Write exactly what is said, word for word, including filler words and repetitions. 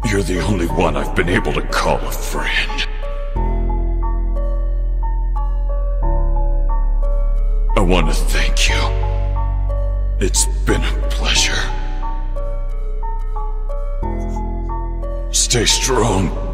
You're the only one I've been able to call a friend. I want to thank you. It's been a pleasure. Stay strong.